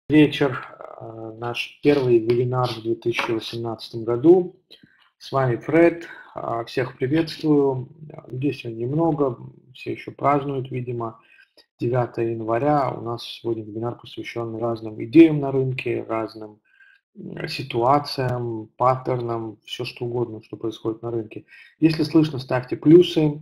Вечер. Наш первый вебинар в 2018 году. С вами Фред. Всех приветствую. Людей сегодня немного, все еще празднуют, видимо. 9 января. У нас сегодня вебинар посвящен разным идеям на рынке, разным ситуациям, паттернам, все что угодно, что происходит на рынке. Если слышно, ставьте плюсы.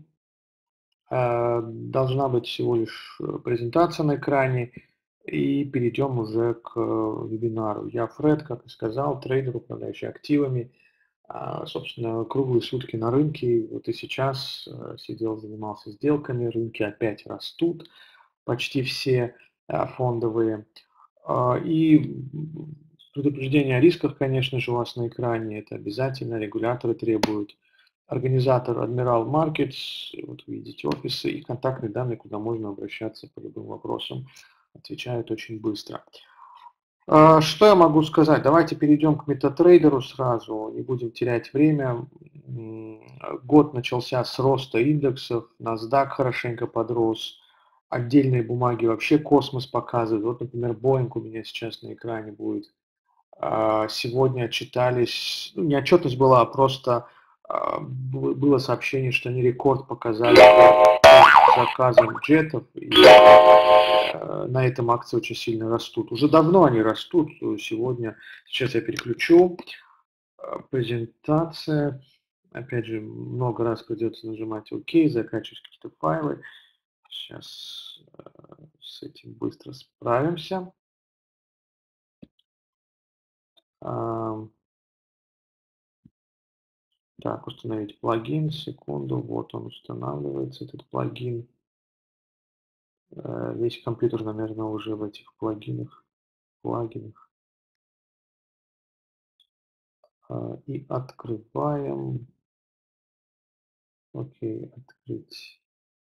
Должна быть всего лишь презентация на экране. И перейдем уже к вебинару. Я Фред, как и сказал, трейдер, управляющий активами. Собственно, круглые сутки на рынке. Вот и сейчас сидел, занимался сделками. Рынки опять растут, почти все фондовые. И предупреждение о рисках, конечно же, у вас на экране. Это обязательно, регуляторы требуют. Организатор Admiral Markets, вот вы видите офисы и контактные данные, куда можно обращаться по любым вопросам. Отвечают очень быстро. Что я могу сказать? Давайте перейдем к MetaTrader сразу, не будем терять время. Год начался с роста индексов, NASDAQ хорошенько подрос, отдельные бумаги вообще космос показывают. Вот, например, Boeing у меня сейчас на экране будет. Сегодня отчитались, ну, не отчетность была, а просто было сообщение, что они рекорд показали по заказам джетов, и на этом акции очень сильно растут. Уже давно они растут, сегодня, сейчас я переключу, презентация, опять же, много раз придется нажимать ОК, закачивать какие-то файлы, сейчас с этим быстро справимся. Так, установить плагин, секунду, вот он устанавливается, этот плагин. Весь компьютер, наверное, уже в этих плагинах. И открываем. Окей, открыть.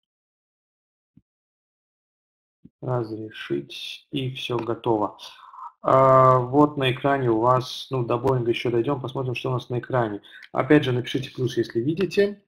Разрешить. И все готово. Вот на экране у вас, ну, до Боинга еще дойдем, посмотрим, что у нас на экране. Опять же, напишите плюс, если видите.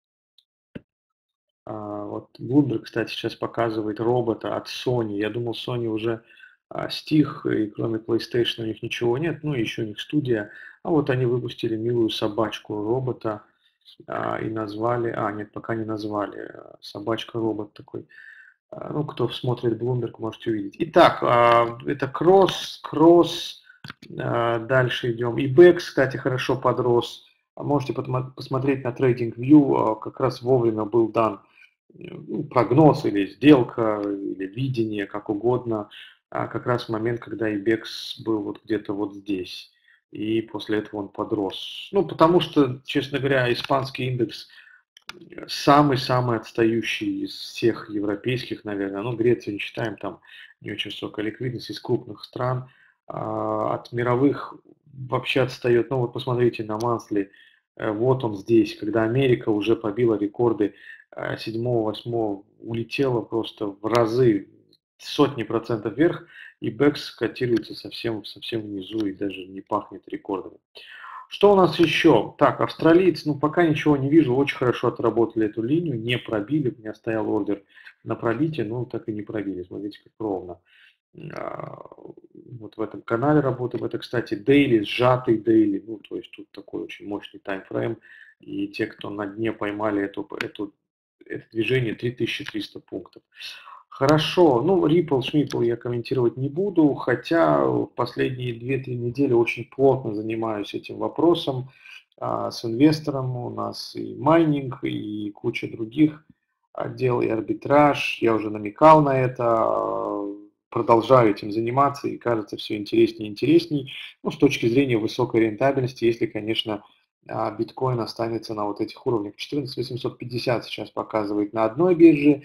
Вот Bloomberg, кстати, сейчас показывает робота от Sony. Я думал, Sony уже стих, и кроме PlayStation у них ничего нет. Ну, еще у них студия. А вот они выпустили милую собачку робота и назвали... нет, пока не назвали. Собачка-робот такой. Ну, кто смотрит Bloomberg, можете увидеть. Итак, это кросс. Дальше идем. И BEX, кстати, хорошо подрос. Можете посмотреть на TradingView, как раз вовремя был дан прогноз или сделка, или видение, как угодно, как раз в момент, когда IBEX был вот где-то вот здесь. И после этого он подрос. Ну, потому что, честно говоря, испанский индекс самый-самый отстающий из всех европейских, наверное. Ну, Грецию не считаем, там не очень высокая ликвидность из крупных стран. От мировых вообще отстает. Ну, вот посмотрите на Мансли. Вот он здесь, когда Америка уже побила рекорды 7-8 улетела просто в разы, сотни процентов вверх, и Бэкс котируется совсем внизу и даже не пахнет рекордами. Что у нас еще? Так, австралиец, ну пока ничего не вижу, очень хорошо отработали эту линию, не пробили, у меня стоял ордер на пробитие, но так и не пробили, смотрите, как ровно. Вот в этом канале работаем, это, кстати, дейли, сжатый дейли, ну то есть тут такой очень мощный таймфрейм, и те, кто на дне поймали это движение, 3300 пунктов. Хорошо, ну Ripple, Шмипл я комментировать не буду, хотя в последние 2-3 недели очень плотно занимаюсь этим вопросом с инвестором. У нас и майнинг, и куча других отдел, и арбитраж. Я уже намекал на это, продолжаю этим заниматься, и кажется все интереснее и интереснее. Ну, с точки зрения высокой рентабельности, если, конечно, биткоин останется на вот этих уровнях. 14850 сейчас показывает на одной бирже,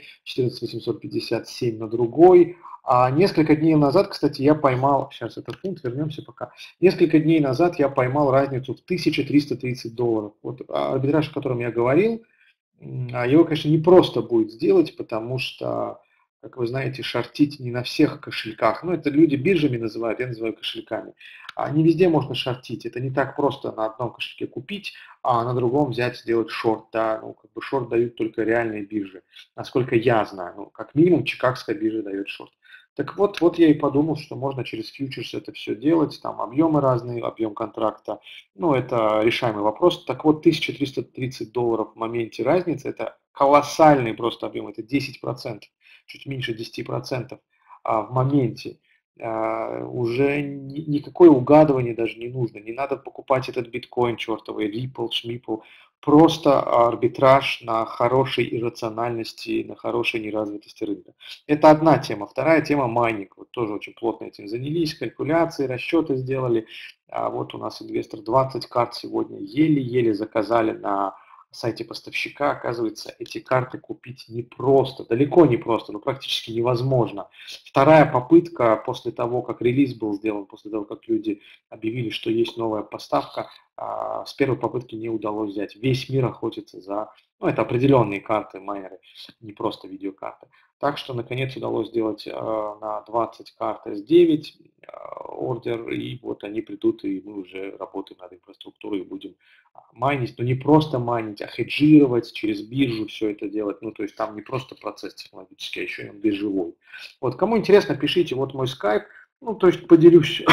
14857 на другой. А несколько дней назад, кстати, я поймал, сейчас этот пункт, вернемся пока. Несколько дней назад я поймал разницу в $1330. Вот арбитраж, о котором я говорил, его, конечно, не просто будет сделать, потому что, как вы знаете, шортить не на всех кошельках. Ну, это люди биржами называют, я называю кошельками. Не везде можно шортить. Это не так просто на одном кошельке купить, а на другом взять, сделать шорт. Да, ну, как бы шорт дают только реальные биржи. Насколько я знаю, ну, как минимум, Чикагская биржа дает шорт. Так вот я и подумал, что можно через фьючерс это все делать, там объемы разные, объем контракта, ну это решаемый вопрос. Так вот, $1330 в моменте разницы, это колоссальный просто объем, это 10%, чуть меньше 10% в моменте. Уже никакое угадывание даже не нужно, не надо покупать этот биткоин чертовый, Ripple, Шмипл, просто арбитраж на хорошей иррациональности, на хорошей неразвитости рынка. Это одна тема. Вторая тема майнинг. Вот тоже очень плотно этим занялись, калькуляции, расчеты сделали. А вот у нас инвестор 20 карт сегодня еле-еле заказали на сайте поставщика. Оказывается, эти карты купить непросто, далеко не просто, но практически невозможно. Вторая попытка после того, как релиз был сделан, после того, как люди объявили, что есть новая поставка, с первой попытки не удалось взять. Весь мир охотится за, ну это определенные карты, майнеры, не просто видеокарты. Так что наконец удалось сделать на 20 карт S9 ордер, и вот они придут, и мы уже работаем над инфраструктурой и будем майнить, но не просто майнить, а хеджировать, через биржу все это делать, ну то есть там не просто процесс технологический, а еще и он биржевой. Вот, кому интересно, пишите, вот мой скайп, ну то есть поделюсь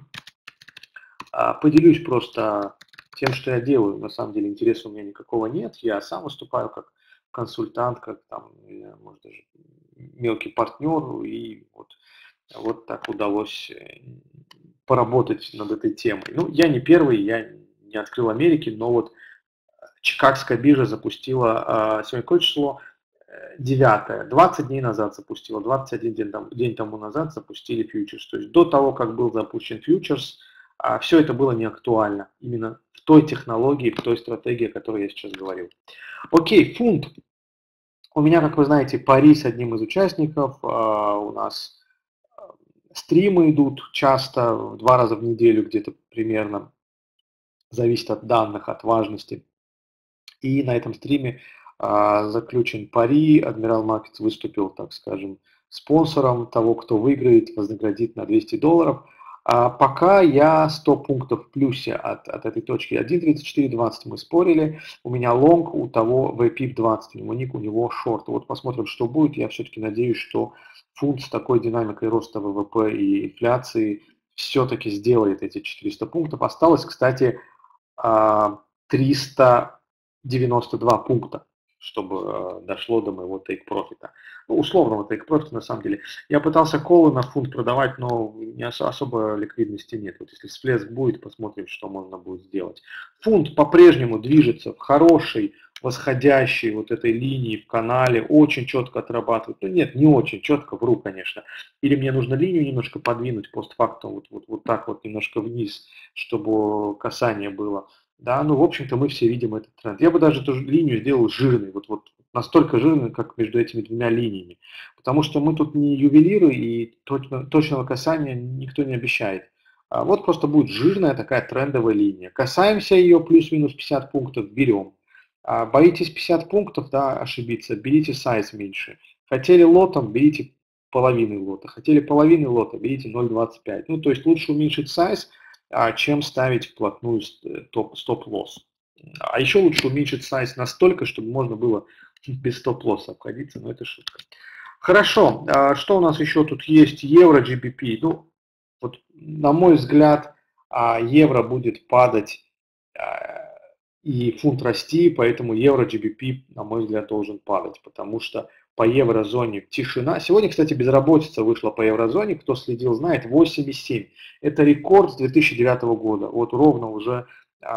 просто тем, что я делаю. На самом деле интереса у меня никакого нет. Я сам выступаю как консультант, как там, может, даже мелкий партнер. И вот так удалось поработать над этой темой. Ну, я не первый, я не открыл Америки, но вот Чикагская биржа запустила, сегодня какое число? 9, 20 дней назад запустила, 21 день тому назад запустили фьючерс. То есть до того, как был запущен фьючерс, все это было не актуально. Именно в той технологии, в той стратегии, о которой я сейчас говорил. Окей, фунт. У меня, как вы знаете, пари с одним из участников. У нас стримы идут часто, 2 раза в неделю где-то примерно. Зависит от данных, от важности. И на этом стриме заключен пари. Адмирал Маркетс выступил, так скажем, спонсором того, кто выиграет, вознаградит на $200. Пока я 100 пунктов в плюсе от этой точки. 1.3420 мы спорили. У меня лонг, у того VPIP 20, у него шорт. Вот посмотрим, что будет. Я все-таки надеюсь, что фунт с такой динамикой роста ВВП и инфляции все-таки сделает эти 400 пунктов. Осталось, кстати, 392 пункта, чтобы дошло до моего тейк-профита. Ну, условного тейк-профита, на самом деле. Я пытался колы на фунт продавать, но не особо ликвидности нет. Вот если всплеск будет, посмотрим, что можно будет сделать. Фунт по-прежнему движется в хорошей, восходящей вот этой линии в канале, очень четко отрабатывает. Ну нет, не очень четко, вру, конечно. Или мне нужно линию немножко подвинуть постфактум, вот так вот немножко вниз, чтобы касание было. Да, ну, в общем-то, мы все видим этот тренд. Я бы даже эту линию сделал жирной, вот настолько жирной, как между этими двумя линиями. Потому что мы тут не ювелиры, и точного касания никто не обещает. Вот просто будет жирная такая трендовая линия. Касаемся ее, плюс-минус 50 пунктов, берем. Боитесь 50 пунктов, да, ошибиться, берите сайз меньше. Хотели лотом, берите половины лота. Хотели половины лота, берите 0,25. Ну, то есть лучше уменьшить сайз, чем ставить вплотную стоп-лосс. А еще лучше уменьшить сайз настолько, чтобы можно было без стоп-лосса обходиться, но это шутка. Хорошо, что у нас еще тут есть? Евро, GBP. Ну, вот на мой взгляд, евро будет падать и фунт расти, поэтому евро, GBP, на мой взгляд, должен падать, потому что по еврозоне тишина. Сегодня, кстати, безработица вышла по еврозоне, кто следил, знает, 8,7. Это рекорд с 2009 года. Вот ровно уже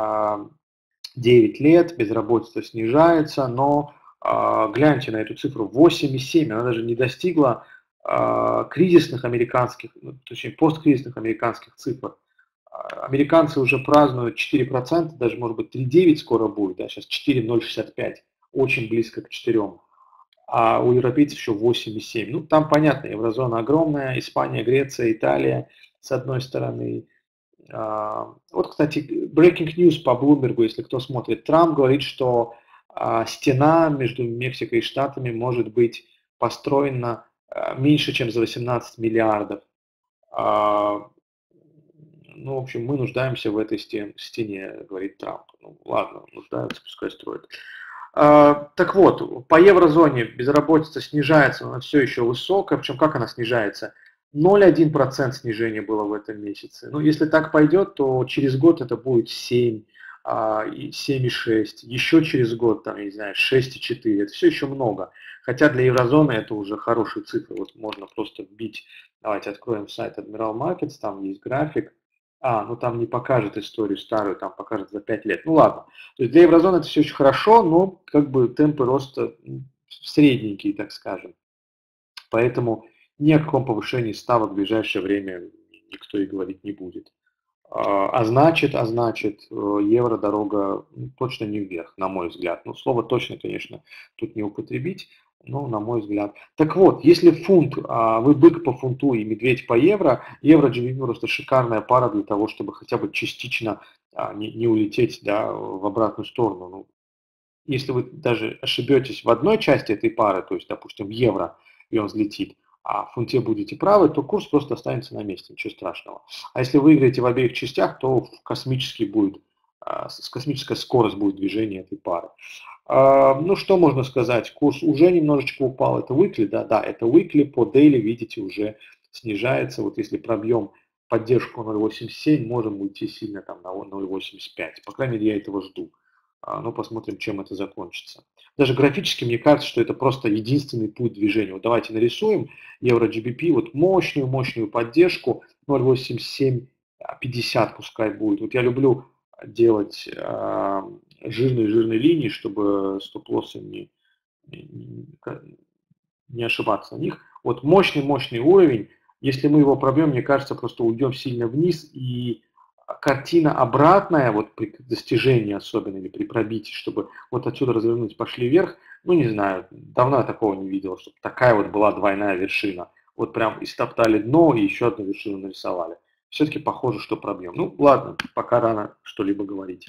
9 лет, безработица снижается, но гляньте на эту цифру, 8,7, она даже не достигла кризисных американских, точнее посткризисных американских цифр. Американцы уже празднуют 4%, даже может быть 3,9 скоро будет, да, сейчас 4,065, очень близко к 4. А у европейцев еще 8,7. Ну, там понятно, еврозона огромная, Испания, Греция, Италия с одной стороны. Вот, кстати, breaking news по Bloomberg, если кто смотрит, Трамп говорит, что стена между Мексикой и Штатами может быть построена меньше, чем за 18 миллиардов. Ну, в общем, мы нуждаемся в этой стене, говорит Трамп. Ну, ладно, нуждаются, пускай строят. Так вот, по еврозоне безработица снижается, но она все еще высокая. Причем как она снижается? 0,1% снижения было в этом месяце. Ну, если так пойдет, то через год это будет 7, 7,6. Еще через год, там, я не знаю, 6,4. Это все еще много. Хотя для еврозоны это уже хорошие цифры. Вот можно просто вбить, давайте откроем сайт Admiral Markets, там есть график. Ну там не покажет историю старую, там покажет за 5 лет. Ну ладно. То есть для еврозоны это все очень хорошо, но как бы темпы роста средненькие, так скажем. Поэтому ни о каком повышении ставок в ближайшее время никто и говорить не будет. А значит, евро дорога точно не вверх, на мой взгляд. Ну, слово точно, конечно, тут не употребить, но на мой взгляд. Так вот, если фунт, вы бык по фунту и медведь по евро, евро GBP просто шикарная пара для того, чтобы хотя бы частично не улететь, да, в обратную сторону. Ну, если вы даже ошибетесь в одной части этой пары, то есть, допустим, в евро, и он взлетит, а в фунте будете правы, то курс просто останется на месте, ничего страшного. А если выиграете в обеих частях, то космическая скорость будет движения этой пары. Ну, что можно сказать? Курс уже немножечко упал. Это weekly, да, это weekly. По daily, видите, уже снижается. Вот если пробьем поддержку 0,87, можем уйти сильно там на 0,85. По крайней мере, я этого жду. Ну, посмотрим, чем это закончится. Даже графически мне кажется, что это просто единственный путь движения. Вот давайте нарисуем евро-GBP, вот мощную поддержку, 0,8750 пускай будет. Вот я люблю делать жирные линии, чтобы стоп-лоссы не ошибаться на них. Вот мощный уровень, если мы его пробьем, мне кажется, просто уйдем сильно вниз, и картина обратная, вот при достижении особенно, или при пробитии, чтобы вот отсюда развернуть, пошли вверх, ну не знаю, давно я такого не видел, чтобы такая вот была двойная вершина. Вот прям истоптали дно и еще одну вершину нарисовали. Все-таки похоже, что пробьем. Ну ладно, пока рано что-либо говорить.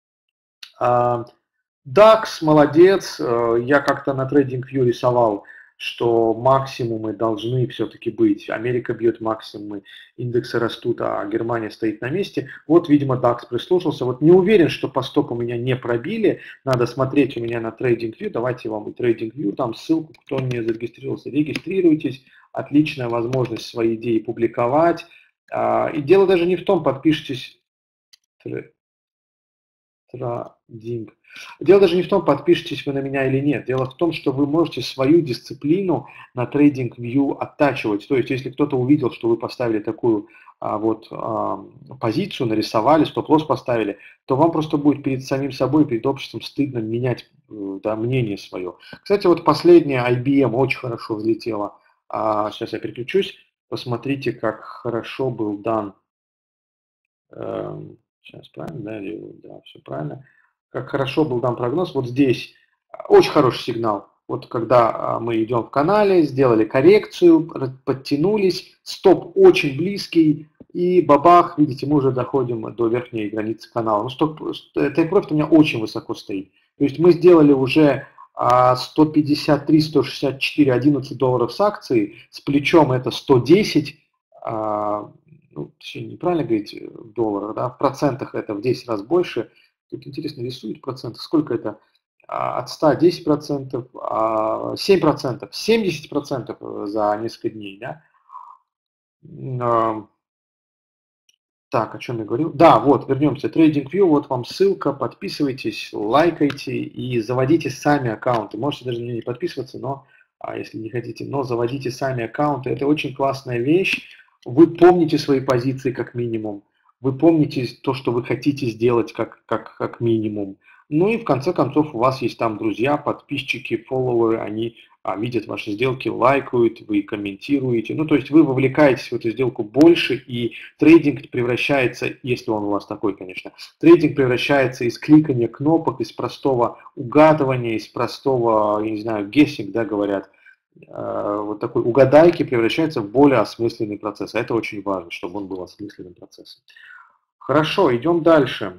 DAX молодец, я как-то на TradingView рисовал, что максимумы должны все-таки быть. Америка бьет максимумы, индексы растут, а Германия стоит на месте. Вот, видимо, DAX прислушался. Вот не уверен, что по стопу меня не пробили. Надо смотреть у меня на TradingView. Давайте вам и TradingView, там ссылку, кто не зарегистрировался, регистрируйтесь. Отличная возможность свои идеи публиковать. И дело даже не в том, подпишитесь... Trading. Дело даже не в том, подпишетесь вы на меня или нет. Дело в том, что вы можете свою дисциплину на TradingView оттачивать. То есть, если кто-то увидел, что вы поставили такую позицию, нарисовали, стоп-лосс поставили, то вам просто будет перед самим собой, перед обществом стыдно менять мнение свое. Кстати, вот последняя IBM очень хорошо взлетела. Сейчас я переключусь. Посмотрите, как хорошо был дан. Сейчас правильно, да, все правильно. Как хорошо был дан прогноз. Вот здесь очень хороший сигнал. Вот когда мы идем в канале, сделали коррекцию, подтянулись, стоп очень близкий, и бабах, видите, мы уже доходим до верхней границы канала. Ну, тейк-профит у меня очень высоко стоит. То есть мы сделали уже 153, 164, 11 долларов с акцией, с плечом это 110, ну, точнее, неправильно говорить в долларах, да, в процентах это в 10 раз больше. Тут интересно рисует проценты, сколько это от 100 10%, 7%, 70% за несколько дней, да. Так, о чем я говорил? Да, вот, вернемся. TradingView, вот вам ссылка, подписывайтесь, лайкайте и заводите сами аккаунты. Можете даже на меня не подписываться, но, если не хотите, но заводите сами аккаунты. Это очень классная вещь. Вы помните свои позиции как минимум. Вы помните то, что вы хотите сделать как минимум. Ну и в конце концов у вас есть там друзья, подписчики, фолловеры, они видят ваши сделки, лайкают, вы комментируете. Ну, то есть вы вовлекаетесь в эту сделку больше, и трейдинг превращается, если он у вас такой, конечно, трейдинг превращается из кликания кнопок, из простого угадывания, из простого, я не знаю, guessing, да, говорят, вот такой угадайки превращается в более осмысленный процесс. А это очень важно, чтобы он был осмысленным процессом. Хорошо, идем дальше.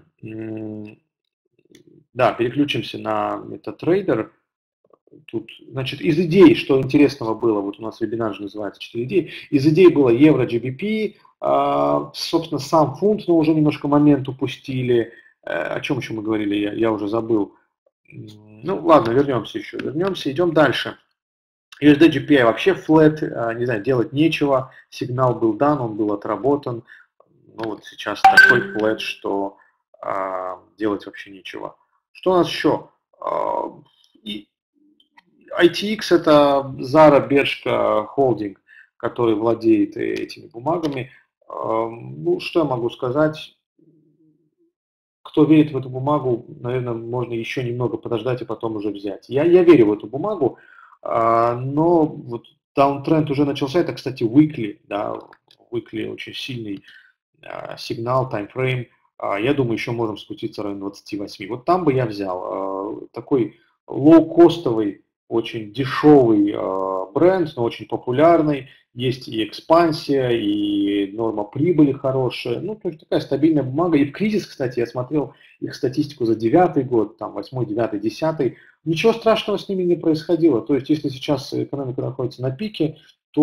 Да, переключимся на MetaTrader. Тут, значит, из идей, что интересного было, вот у нас вебинар же называется 4 идеи, из идей было евро, GBP, собственно, сам фунт, но уже немножко момент упустили. О чем еще мы говорили, я уже забыл. Ну, ладно, вернемся, идем дальше. USD GPI вообще flat, не знаю, делать нечего, сигнал был дан, он был отработан, но вот сейчас такой flat, что делать вообще нечего. Что у нас еще? И ITX это Zara Bershka Holding, который владеет этими бумагами. Ну, что я могу сказать? Кто верит в эту бумагу, наверное, можно еще немного подождать и потом уже взять. Я верю в эту бумагу, но вот даунтренд уже начался. Это, кстати, weekly, да, weekly очень сильный сигнал, таймфрейм. Я думаю, еще можем спуститься в район 28. Вот там бы я взял такой лоу-костовый, очень дешевый бренд, но очень популярный. Есть и экспансия, и норма прибыли хорошая. Ну, то есть такая стабильная бумага. И в кризис, кстати, я смотрел их статистику за 9-й год, там 8-й, 9-й, 10-й. Ничего страшного с ними не происходило. То есть, если сейчас экономика находится на пике,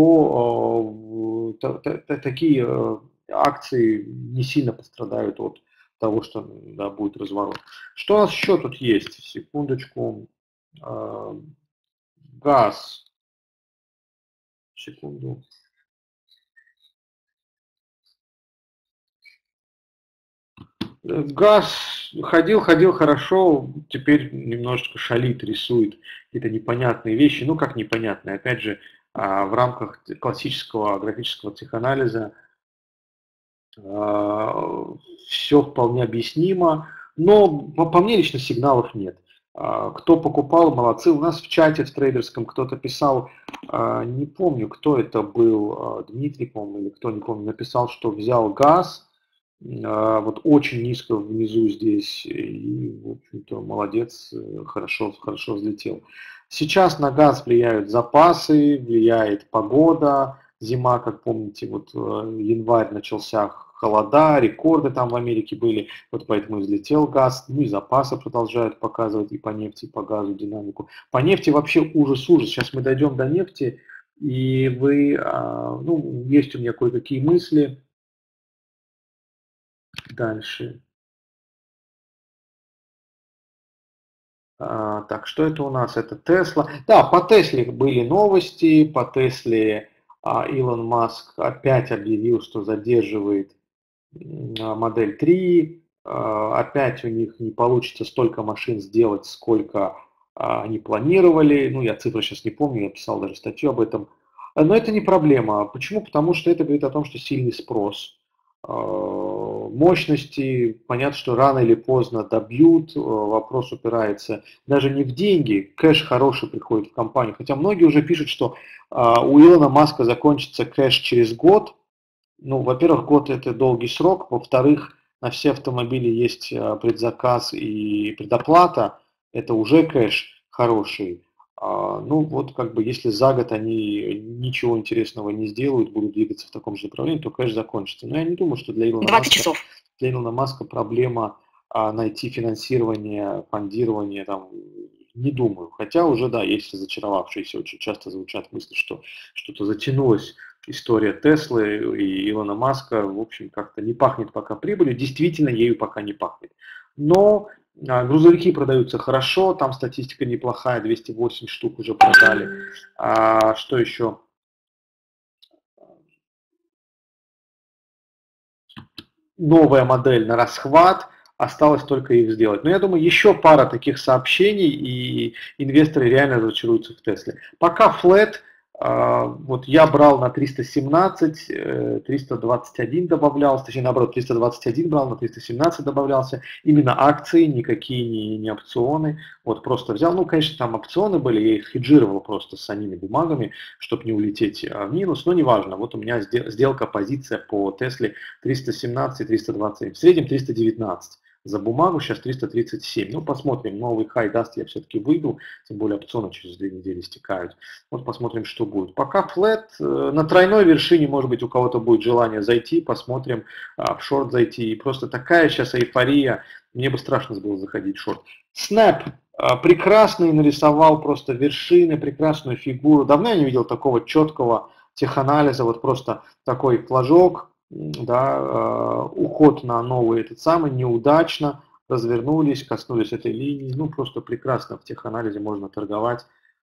то такие акции не сильно пострадают от того, что да, будет разворот. Что у нас еще тут есть? Секундочку. Газ. Секунду. Газ ходил хорошо, теперь немножечко шалит, рисует какие-то непонятные вещи. Ну, как непонятные? Опять же, в рамках классического графического психоанализа все вполне объяснимо, но по мне лично сигналов нет. Кто покупал, молодцы. У нас в чате в трейдерском кто-то писал, не помню, кто это был, Дмитрий, по-моему, или кто, не помню, написал, что взял газ, вот очень низко внизу здесь, и, в общем-то, молодец, хорошо взлетел. Сейчас на газ влияют запасы, влияет погода, зима, как помните, вот январь начался холода, рекорды там в Америке были, вот поэтому взлетел газ, ну и запасы продолжают показывать и по нефти, и по газу динамику. По нефти вообще ужас-ужас, сейчас мы дойдем до нефти, и вы, ну, есть у меня кое-какие мысли дальше. Так, что это у нас? Это Тесла. Да, по Тесле были новости, по Тесле Илон Маск опять объявил, что задерживает модель 3, опять у них не получится столько машин сделать, сколько они планировали. Ну, я цифры сейчас не помню, я писал даже статью об этом. Но это не проблема. Почему? Потому что это говорит о том, что сильный спрос. Мощности, понятно, что рано или поздно добьют, вопрос упирается даже не в деньги, кэш хороший приходит в компанию, хотя многие уже пишут, что у Илона Маска закончится кэш через год. Ну, во-первых, год это долгий срок, во-вторых, на все автомобили есть предзаказ и предоплата, это уже кэш хороший. Ну, вот как бы если за год они ничего интересного не сделают, будут двигаться в таком же направлении, то кэш закончится. Но я не думаю, что для Илона 20 Маска, часов. Для Илона Маска проблема найти финансирование, фондирование, там, не думаю. Хотя уже, да, есть разочаровавшиеся, очень часто звучат мысли, что что-то затянулось история Теслы и Илона Маска, в общем, как-то не пахнет пока прибылью, действительно ею пока не пахнет. Но грузовики продаются хорошо, там статистика неплохая, 208 штук уже продали. Что еще? Новая модель на расхват, осталось только их сделать. Но я думаю, еще пара таких сообщений, и инвесторы реально разочаруются в Тесле. Пока flat, вот я брал на 317, 321 добавлялся, точнее наоборот, 321 брал, на 317 добавлялся. Именно акции, никакие не опционы. Вот просто взял, ну, конечно, там опционы были, я их хеджировал просто с самими бумагами, чтобы не улететь в минус, но неважно. Вот у меня сделка, позиция по Тесле 317 и 320, в среднем 319. За бумагу сейчас 337. Ну, посмотрим, новый хай даст, я все-таки выйду, тем более опционы через 2 недели стекают. Вот посмотрим, что будет. Пока флэт, на тройной вершине, может быть, у кого-то будет желание зайти, посмотрим, в шорт зайти. И просто такая сейчас эйфория, мне бы страшно было заходить в шорт. Snap прекрасный нарисовал просто вершины, прекрасную фигуру. Давно я не видел такого четкого теханализа, вот просто такой флажок, да, уход на новый этот самый, неудачно, развернулись, коснулись этой линии, ну просто прекрасно в теханализе можно торговать,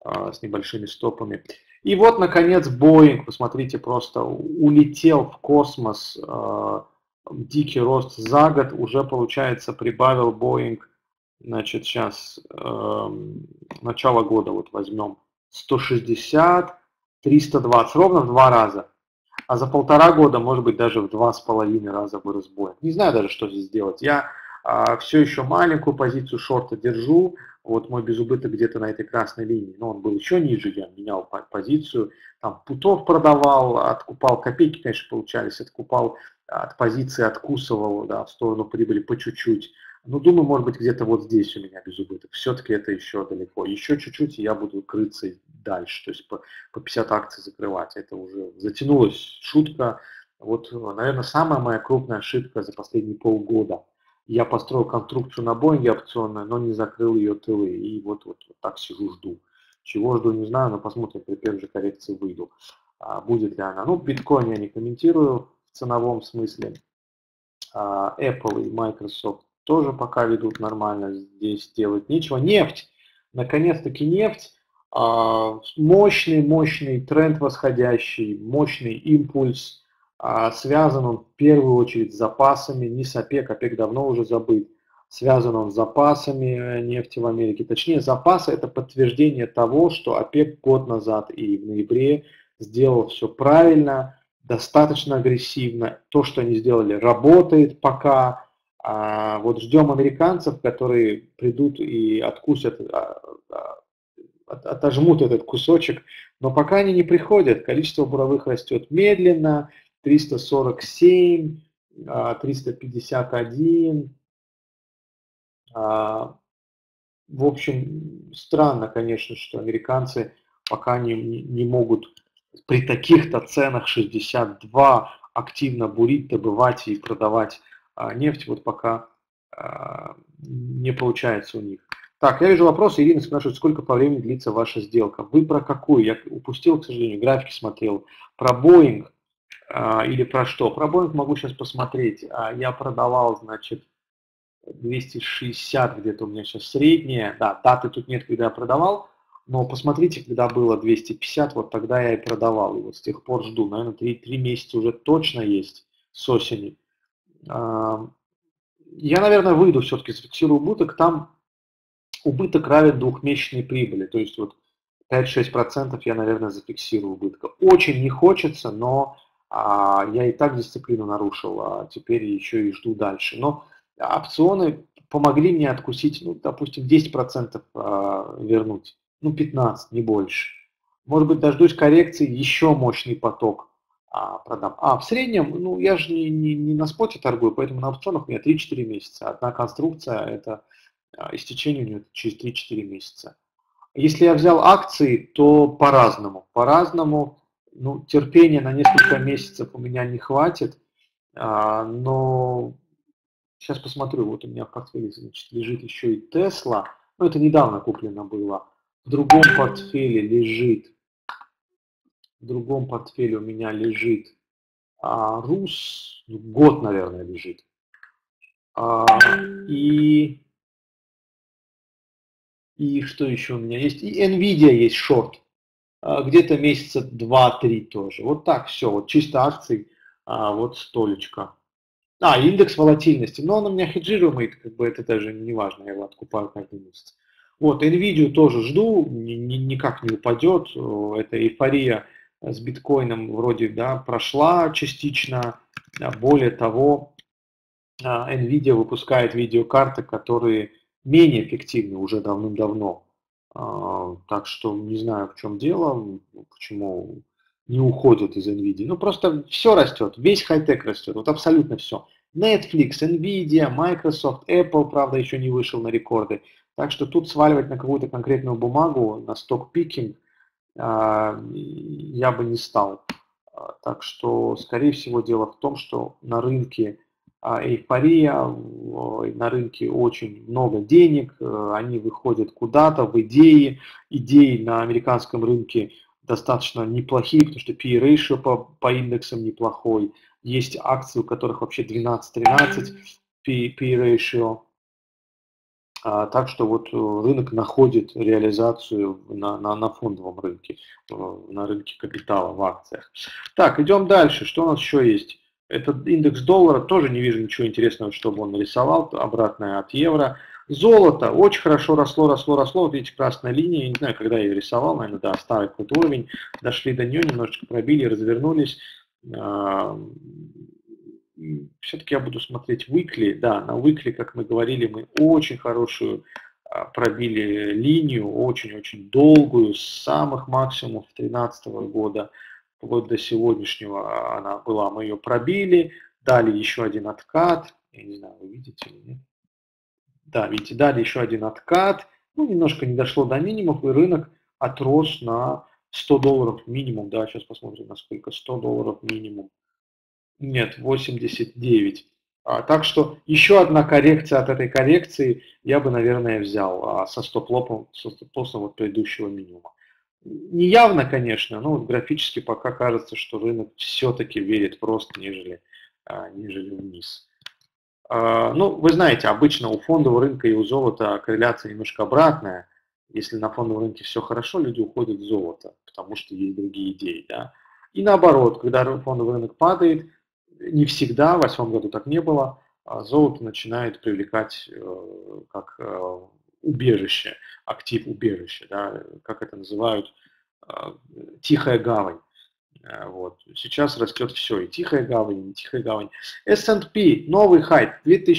с небольшими стопами. И вот, наконец, Boeing, посмотрите, просто улетел в космос, дикий рост за год, уже, получается, прибавил Boeing, значит, сейчас, начало года вот возьмем, 160, 320, ровно в 2 раза. А за 1,5 года, может быть, даже в 2,5 раза вырос Boeing. Не знаю даже, что здесь делать. Я все еще маленькую позицию шорта держу. Вот мой безубыток где-то на этой красной линии. Но он был еще ниже, я менял позицию. Там путов продавал, откупал. Копейки, конечно, получались. Откупал от позиции, откусывал, да, в сторону прибыли по чуть-чуть. Но думаю, может быть, где-то вот здесь у меня безубыток. Все-таки это еще далеко. Еще чуть-чуть, и я буду крыться дальше. То есть по 50 акций закрывать. Это уже затянулась шутка. Вот, наверное, самая моя крупная ошибка за последние полгода. Я построил конструкцию на Боинге опционную, но не закрыл ее тылы. И вот так сижу, жду. Чего жду, не знаю, но посмотрим, при первой же коррекции выйду. Будет ли она. Ну, биткоин я не комментирую в ценовом смысле. Apple и Microsoft тоже пока ведут нормально. Здесь делать нечего. Нефть. Наконец-таки нефть. Мощный тренд восходящий, мощный импульс. Связан он в первую очередь с запасами, не с ОПЕК, ОПЕК давно уже забыт. Связан он с запасами нефти в Америке. Точнее, запасы – это подтверждение того, что ОПЕК год назад и в ноябре сделал все правильно, достаточно агрессивно. То, что они сделали, работает пока. Вот ждем американцев, которые придут и откусят, отожмут этот кусочек, но пока они не приходят. Количество буровых растет медленно, 347, 351. В общем, странно, конечно, что американцы пока не могут при таких-то ценах 62 активно бурить, добывать и продавать нефть. Вот пока не получается у них. Так, я вижу вопрос. Ирина спрашивает, сколько по времени длится ваша сделка. Вы про какую? Я упустил, к сожалению, графики смотрел. Про Boeing или про что? Про Boeing могу сейчас посмотреть. Я продавал, значит, 260 где-то у меня сейчас средняя. Да, даты тут нет, когда я продавал. Но посмотрите, когда было 250, вот тогда я и продавал. И вот с тех пор жду. Наверное, 3 месяца уже точно есть с осени. Я, наверное, выйду все-таки, зафиксирую убыток. Там убыток равен двухмесячной прибыли. То есть вот 5-6% я, наверное, зафиксирую убытка. Очень не хочется, но я и так дисциплину нарушил, а теперь еще и жду дальше. Но опционы помогли мне откусить, ну, допустим, 10% вернуть. Ну, 15, не больше. Может быть, дождусь коррекции, еще мощный поток продам. В среднем, ну, я же не на споте торгую, поэтому на опционах у меня 3-4 месяца. Одна конструкция, это истечение у нее через 3-4 месяца. Если я взял акции, то по-разному. По-разному, ну, терпения на несколько месяцев у меня не хватит, но сейчас посмотрю, вот у меня в портфеле, значит, лежит еще и Tesla, ну, это недавно куплено было. В другом портфеле у меня лежит РУС, год, наверное, лежит. И что еще у меня есть? И Nvidia есть шорт. Где-то месяца 2-3 тоже. Вот так все. Вот чисто акций, вот столечко. Индекс волатильности. Но он у меня хеджируемый, как бы это даже не важно, я его откупаю каждый месяц. Вот, Nvidia тоже жду, никак не упадет. Эта эйфория с биткоином вроде, да, прошла частично. Более того, Nvidia выпускает видеокарты, которые менее эффективны уже давным-давно. Так что не знаю, в чем дело, почему не уходят из Nvidia. Ну, просто все растет, весь хай-тек растет, вот абсолютно все. Netflix, Nvidia, Microsoft, Apple, правда, еще не вышел на рекорды. Так что тут сваливать на какую-то конкретную бумагу, на сток-пикинг я бы не стал. Так что, скорее всего, дело в том, что на рынке эйфория, на рынке очень много денег, они выходят куда-то в идеи на американском рынке достаточно неплохие, потому что PE ratio по индексам неплохой, есть акции, у которых вообще 12-13 PE ratio, Так что вот рынок находит реализацию на фондовом рынке, на рынке капитала, в акциях. Так, идем дальше. Что у нас еще есть? Это индекс доллара, тоже не вижу ничего интересного, чтобы он нарисовал, обратное от евро. Золото очень хорошо росло, росло, росло. Вот видите, красная линия, я не знаю, когда я ее рисовал, наверное, да, старый какой-то уровень. Дошли до нее, немножечко пробили, развернулись. Все-таки я буду смотреть weekly. Да, на weekly, как мы говорили, мы очень хорошую пробили линию, очень-очень долгую, с самых максимумов 2013 года вплоть до сегодняшнего она была. Мы ее пробили, дали еще один откат. Я не знаю, вы видите или нет. Да, видите, дали еще один откат. Ну, немножко не дошло до минимумов, и рынок отрос на $100 минимум. Да, сейчас посмотрим, насколько $100 минимум. Нет, 89. Так что еще одна коррекция от этой коррекции я бы, наверное, взял со стоп-лоссом вот предыдущего минимума. Не явно, конечно, но вот графически пока кажется, что рынок все-таки верит в рост, нежели вниз. Ну, вы знаете, обычно у фондового рынка и у золота корреляция немножко обратная. Если на фондовом рынке все хорошо, люди уходят в золото, потому что есть другие идеи. Да? И наоборот, когда фондовый рынок падает, не всегда, в 2008 году так не было, золото начинает привлекать как убежище, актив убежище, да, как это называют, тихая гавань. Вот. Сейчас растет все, и тихая гавань, и не тихая гавань. S&P, новый хай,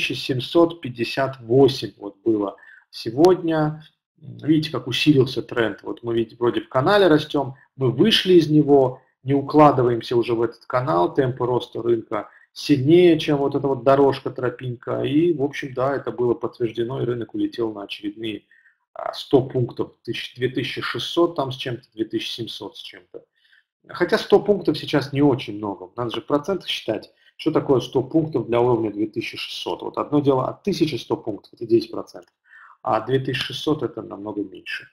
2758 вот было сегодня. Видите, как усилился тренд. Вот мы видите, вроде в канале растем, мы вышли из него, не укладываемся уже в этот канал, темпы роста рынка сильнее, чем вот эта вот дорожка, тропинка. И, в общем, да, это было подтверждено, и рынок улетел на очередные 100 пунктов, 2600 там с чем-то, 2700 с чем-то. Хотя 100 пунктов сейчас не очень много. Надо же в процентах считать, что такое 100 пунктов для уровня 2600. Вот одно дело от 1100 пунктов, это 10%, а 2600 это намного меньше.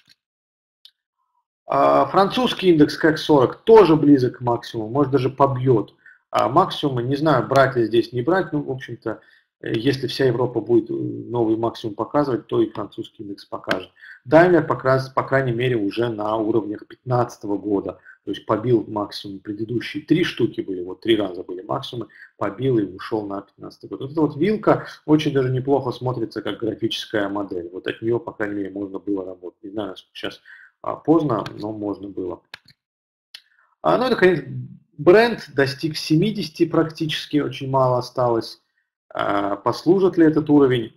Французский индекс КЭК-40 тоже близок к максимуму, может даже побьет. Максимумы, не знаю, брать ли здесь, не брать, ну, в общем-то, если вся Европа будет новый максимум показывать, то и французский индекс покажет. Даймлер, по крайней мере, уже на уровнях 2015 года, то есть побил максимум, предыдущие 3 штуки были, вот 3 раза были максимумы, побил и ушел на 2015 год. Вот эта вот вилка очень даже неплохо смотрится как графическая модель, вот от нее, по крайней мере, можно было работать. Не знаю, сейчас поздно, но можно было. Ну и, наконец, бренд достиг 70 практически, очень мало осталось. Послужит ли этот уровень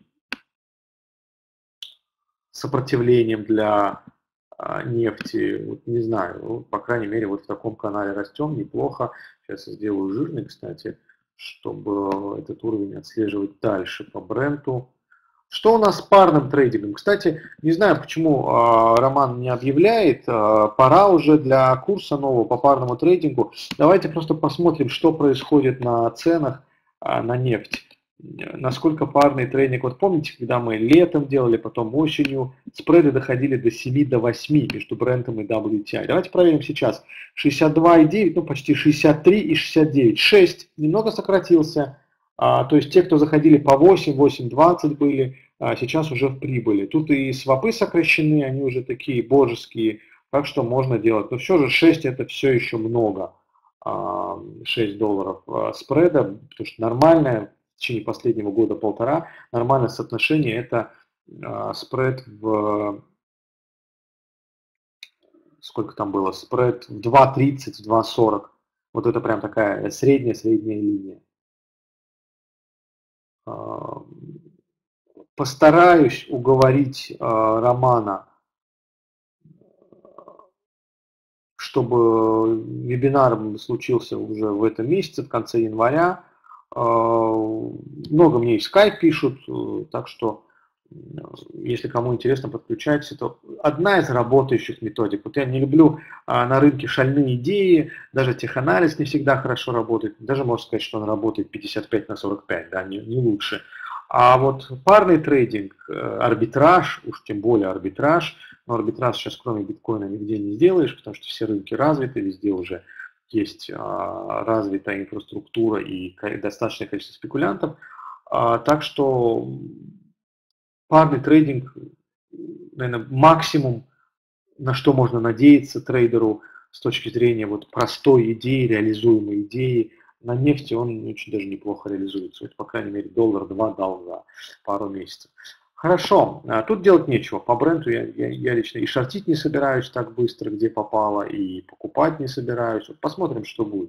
сопротивлением для нефти? Вот не знаю, ну, по крайней мере, вот в таком канале растем, неплохо. Сейчас я сделаю жирный, кстати, чтобы этот уровень отслеживать дальше по бренду. Что у нас с парным трейдингом? Кстати, не знаю, почему Роман не объявляет, пора уже для курса нового по парному трейдингу. Давайте просто посмотрим, что происходит на ценах на нефть. Насколько парный трейдинг, вот помните, когда мы летом делали, потом осенью, спреды доходили до 7, до 8 между Брентом и WTI. Давайте проверим сейчас. 62,9, ну почти 63 и 69. 6 немного сократился. То есть те, кто заходили по 8, 8,20 были, сейчас уже в прибыли. Тут и свопы сокращены, они уже такие божеские, так что можно делать. Но все же 6 это все еще много. $6 спреда, потому что нормальное в течение последнего года полтора, нормальное соотношение это спред в, сколько там было, спред в 2.30, в 2.40. Вот это прям такая средняя линия. Постараюсь уговорить Романа, чтобы вебинар случился уже в этом месяце, в конце января. Много мне и в Skype пишут, так что, если кому интересно, подключайтесь. Это одна из работающих методик. Вот я не люблю на рынке шальные идеи, даже теханализ не всегда хорошо работает. Даже можно сказать, что он работает 55/45, да, не лучше. А вот парный трейдинг, арбитраж, уж тем более арбитраж, но арбитраж сейчас кроме биткоина нигде не сделаешь, потому что все рынки развиты, везде уже есть развитая инфраструктура и достаточное количество спекулянтов. Так что парный трейдинг, наверное, максимум, на что можно надеяться трейдеру с точки зрения вот простой идеи, реализуемой идеи. На нефти он очень даже неплохо реализуется. Вот, по крайней мере, $1-2 дал за пару месяцев. Хорошо, тут делать нечего. По бренду я лично и шортить не собираюсь так быстро, где попало, и покупать не собираюсь. Вот посмотрим, что будет.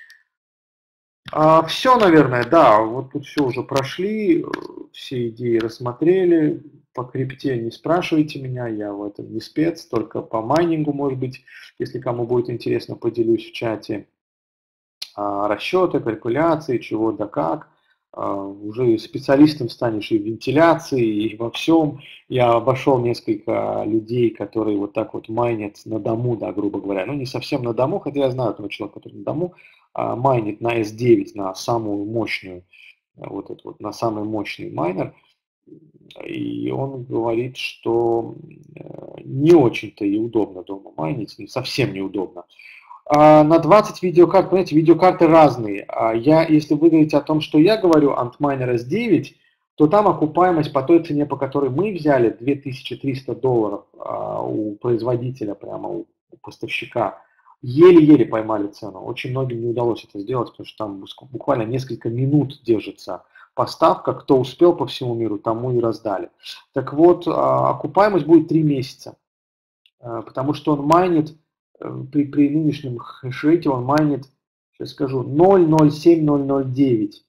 Все, наверное, да, вот тут все уже прошли, все идеи рассмотрели. По крипте не спрашивайте меня, я в этом не спец, только по майнингу, может быть, если кому будет интересно, поделюсь в чате. Расчеты, калькуляции, чего да как. Уже специалистом станешь и в вентиляции, и во всем. Я обошел несколько людей, которые вот так вот майнят на дому, да, грубо говоря. Ну, не совсем на дому, хотя я знаю этого человека, который на дому, майнит на S9, на самую мощную, вот это вот, на самый мощный майнер. И он говорит, что не очень-то и удобно дома майнить, совсем неудобно. На 20 видеокарт, понимаете, видеокарты разные. Если вы говорите о том, что я говорю, Antminer S9, то там окупаемость по той цене, по которой мы взяли, $2300 у производителя, прямо у поставщика, еле-еле поймали цену. Очень многим не удалось это сделать, потому что там буквально несколько минут держится поставка. Кто успел по всему миру, тому и раздали. Так вот, окупаемость будет 3 месяца, потому что он майнит, при нынешнем хешрейте он майнит, сейчас скажу, 0,07009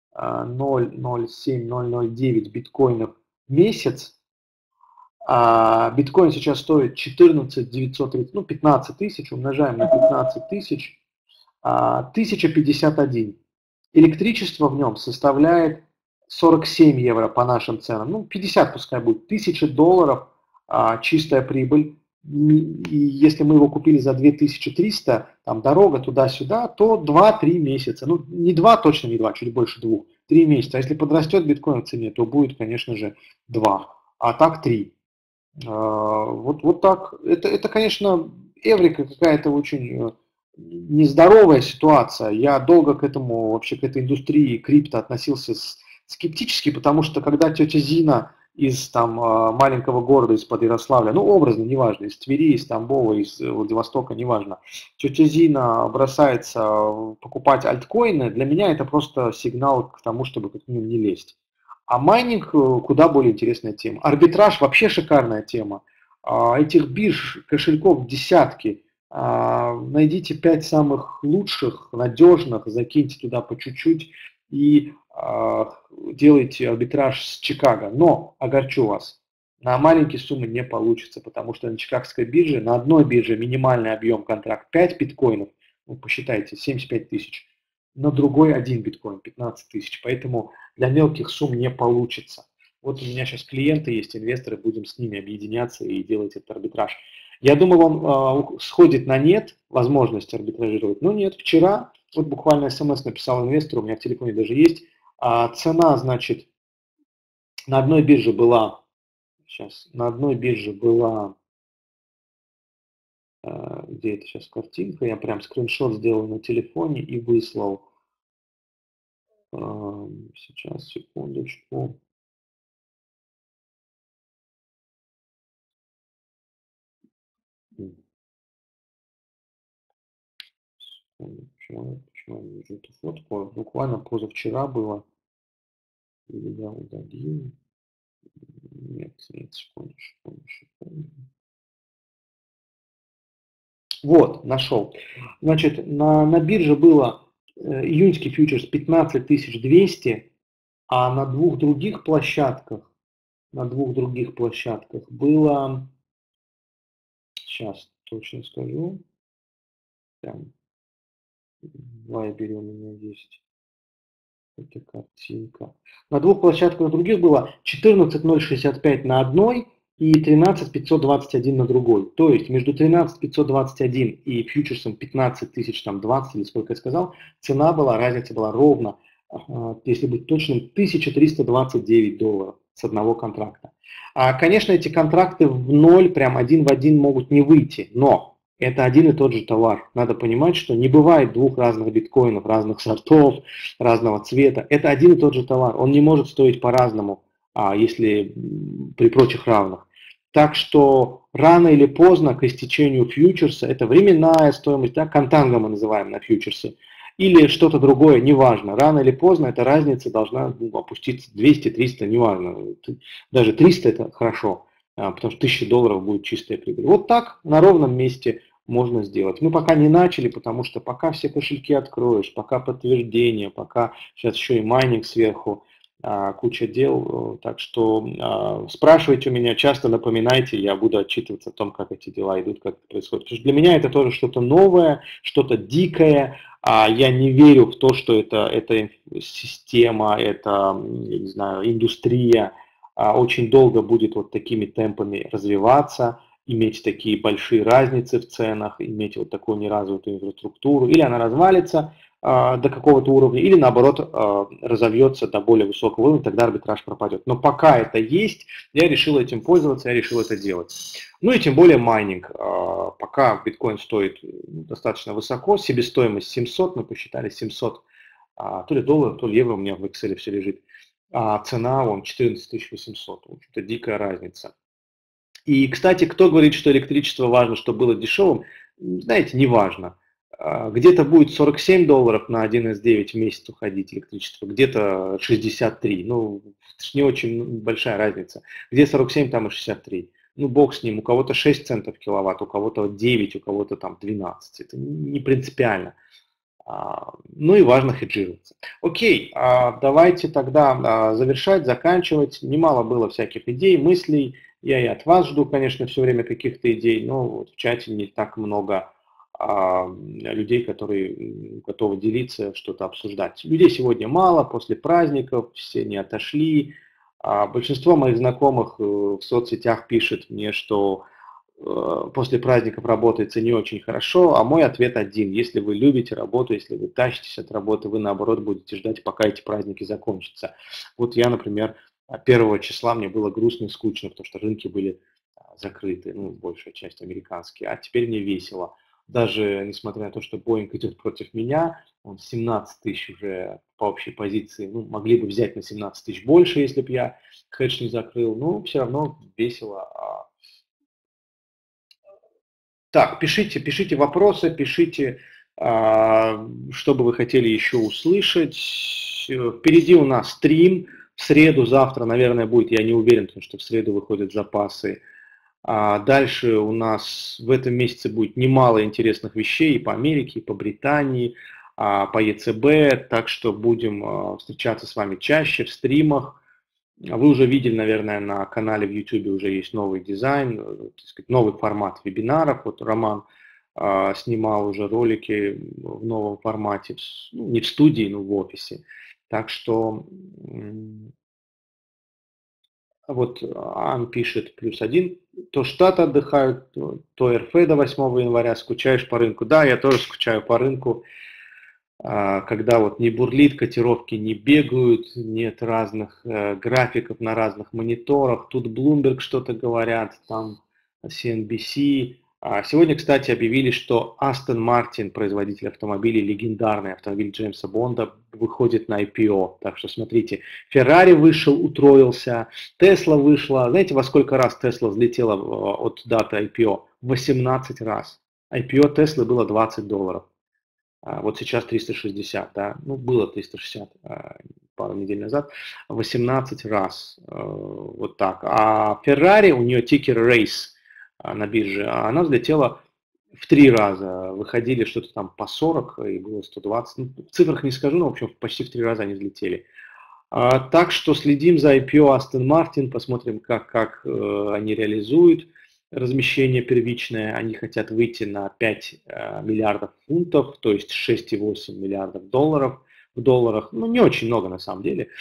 биткоинов в месяц. Биткоин сейчас стоит 14 930, ну 15 тысяч, умножаем на 15 тысяч, 1051. Электричество в нем составляет 47 евро по нашим ценам, ну 50 пускай будет, $1000 чистая прибыль. И если мы его купили за 2300, там дорога туда-сюда, то 2-3 месяца, ну не 2, точно не 2, чуть больше 2, 3 месяца. А если подрастет биткоин в цене, то будет, конечно же, 2, а так 3. Вот так. Это, конечно, эврика какая-то очень нездоровая ситуация. Я долго к этому, вообще к этой индустрии крипто относился скептически, потому что когда тетя Зина из там маленького города, из-под Ярославля, ну образно, неважно, из Твери, из Тамбова, из Владивостока, неважно, тетя Зина бросается покупать альткоины, для меня это просто сигнал к тому, чтобы как минимум не лезть. А майнинг куда более интересная тема. Арбитраж вообще шикарная тема. Этих бирж, кошельков десятки. Найдите 5 самых лучших, надежных, закиньте туда по чуть-чуть и делайте арбитраж с Чикаго. Но огорчу вас, на маленькие суммы не получится, потому что на чикагской бирже, на одной бирже минимальный объем контракт 5 биткоинов, ну, посчитайте, 75 тысяч, на другой 1 биткоин, 15 тысяч. Поэтому для мелких сумм не получится. Вот у меня сейчас клиенты есть, инвесторы, будем с ними объединяться и делать этот арбитраж. Я думал, он сходит на нет, возможность арбитражировать, но нет. Вчера, вот буквально смс написал инвестору, у меня в телефоне даже есть, цена, значит, на одной бирже была, сейчас, на одной бирже была, где это сейчас картинка, я прям скриншот сделал на телефоне и выслал. Сейчас, секундочку. Почему я не вижу эту фотку? Буквально позавчера было. Или я удалил? Нет, секундочку. Вот, нашел. Значит, на бирже было июньский фьючерс 15 200, а на двух других площадках было, сейчас точно скажу, прям в Вайбере у меня есть эта картинка. На двух площадках на других было 14 065 на одной и 13 521 на другой. То есть между 13 521 и фьючерсом 15 тысяч, там 20 или сколько я сказал, цена была, разница была ровно, если быть точным, $1329 с одного контракта. Конечно, эти контракты в ноль, прям один в один могут не выйти, но это один и тот же товар. Надо понимать, что не бывает двух разных биткоинов, разных сортов, разного цвета. Это один и тот же товар. Он не может стоить по-разному если при прочих равных. Так что рано или поздно к истечению фьючерса, это временная стоимость, да, контанго мы называем на фьючерсе, или что-то другое, неважно, рано или поздно эта разница должна опуститься 200-300, неважно, даже 300 это хорошо, потому что $1000 будет чистая прибыль. Вот так на ровном месте можно сделать. Мы пока не начали, потому что пока все кошельки откроешь, пока подтверждение, пока сейчас еще и майнинг сверху, куча дел, так что спрашивайте у меня, часто напоминайте, я буду отчитываться о том, как эти дела идут, как это происходит. Потому что для меня это тоже что-то новое, что-то дикое, я не верю в то, что это система, это, я не знаю, индустрия очень долго будет вот такими темпами развиваться, иметь такие большие разницы в ценах, иметь вот такую неразвитую инфраструктуру, или она развалится до какого-то уровня, или наоборот разовьется до более высокого уровня, тогда арбитраж пропадет. Но пока это есть, я решил этим пользоваться, я решил это делать. Ну и тем более майнинг. Пока биткоин стоит достаточно высоко, себестоимость 700, мы посчитали 700, то ли долларов, то ли евро, у меня в Excel все лежит, а цена вон 14 800, в общем-то дикая разница. И, кстати, кто говорит, что электричество важно, чтобы было дешевым, знаете, не важно. Где-то будет $47 на 1С9 в месяц уходить электричество, где-то 63. Ну, это ж не очень большая разница. Где 47, там и 63. Ну, бог с ним. У кого-то 6 центов киловатт, у кого-то 9, у кого-то там 12. Это не принципиально. Ну и важно хеджироваться. Окей, давайте тогда завершать, заканчивать. Немало было всяких идей, мыслей. Я и от вас жду, конечно, все время каких-то идей, но вот в чате не так много людей, которые готовы делиться, что-то обсуждать. Людей сегодня мало, после праздников, все не отошли. Большинство моих знакомых в соцсетях пишет мне, что после праздников работается не очень хорошо, а мой ответ один. Если вы любите работу, если вы тащитесь от работы, вы наоборот будете ждать, пока эти праздники закончатся. Вот я, например, 1 числа мне было грустно и скучно, потому что рынки были закрыты, ну, большая часть американские, а теперь мне весело. Даже несмотря на то, что Boeing идет против меня, он 17 тысяч уже по общей позиции, ну, могли бы взять на 17 тысяч больше, если бы я хедж не закрыл, но все равно весело. Так, пишите вопросы, пишите, что бы вы хотели еще услышать. Впереди у нас стрим. В среду, завтра, наверное, будет, я не уверен, потому что в среду выходят запасы. Дальше у нас в этом месяце будет немало интересных вещей и по Америке, и по Британии, по ЕЦБ. Так что будем встречаться с вами чаще в стримах. Вы уже видели, наверное, на канале в YouTube уже есть новый дизайн, так сказать, новый формат вебинаров. Вот Роман снимал уже ролики в новом формате, ну, не в студии, но в офисе. Так что вот Ан пишет +1, то Штаты отдыхают, то РФ до 8 января, скучаешь по рынку. Да, я тоже скучаю по рынку. Когда вот не бурлит, котировки не бегают, нет разных графиков на разных мониторах. Тут Bloomberg что-то говорят, там CNBC. Сегодня, кстати, объявили, что Aston Martin, производитель автомобилей, легендарный автомобиль Джеймса Бонда, выходит на IPO. Так что смотрите, Ferrari вышел, утроился, Tesla вышла. Знаете, во сколько раз Tesla взлетела от даты IPO? 18 раз. IPO Tesla было $20. Вот сейчас 360, да, ну было 360 пару недель назад, 18 раз, вот так. А Ferrari, у нее тикер Race на бирже, она взлетела в 3 раза, выходили что-то там по 40 и было 120, ну, в цифрах не скажу, но в общем почти в 3 раза они взлетели. Так что следим за IPO Aston Martin, посмотрим, как они реализуют размещение первичное. Они хотят выйти на 5 миллиардов фунтов, то есть 6,8 миллиардов долларов в долларах. Ну, не очень много на самом деле.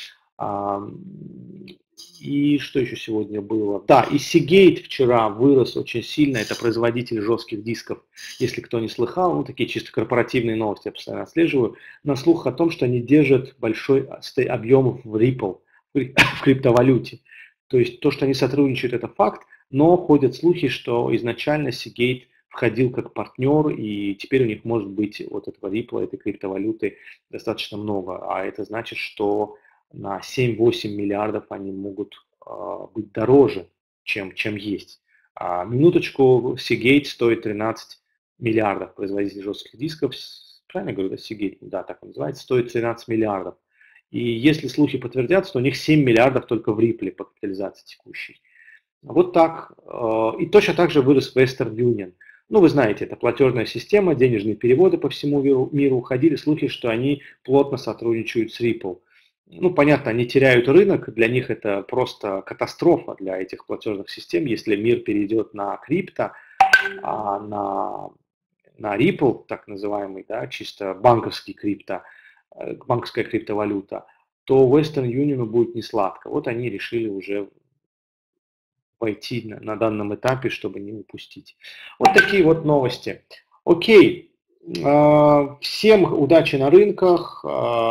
И что еще сегодня было? Да, и Seagate вчера вырос очень сильно. Это производитель жестких дисков. Если кто не слыхал, ну, такие чисто корпоративные новости я постоянно отслеживаю. На слух о том, что они держат большой объем в Ripple, в криптовалюте. То есть то, что они сотрудничают, это факт. Но ходят слухи, что изначально Seagate входил как партнер, и теперь у них может быть вот этого Ripple, этой криптовалюты достаточно много. А это значит, что на 7-8 миллиардов они могут быть дороже, чем есть. Минуточку, Seagate стоит 13 миллиардов, производитель жестких дисков, правильно говорю, да, Seagate, да, так он называется, стоит 13 миллиардов. И если слухи подтвердятся, то у них 7 миллиардов только в Ripple по капитализации текущей. Вот так. И точно так же вырос Western Union. Ну, вы знаете, это платежная система, денежные переводы по всему миру. Ходили слухи, что они плотно сотрудничают с Ripple. Ну, понятно, они теряют рынок, для них это просто катастрофа для этих платежных систем, если мир перейдет на крипто, а на Ripple, так называемый, да, чисто банковский банковская криптовалюта, то Western Union будет не сладко. Вот они решили уже пойти на данном этапе, чтобы не упустить. Вот такие вот новости. Окей. Всем удачи на рынках,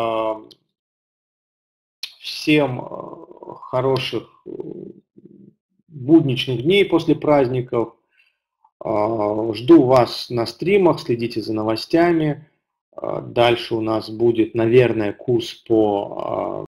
всем хороших будничных дней после праздников. Жду вас на стримах, следите за новостями. Дальше у нас будет, наверное, курс по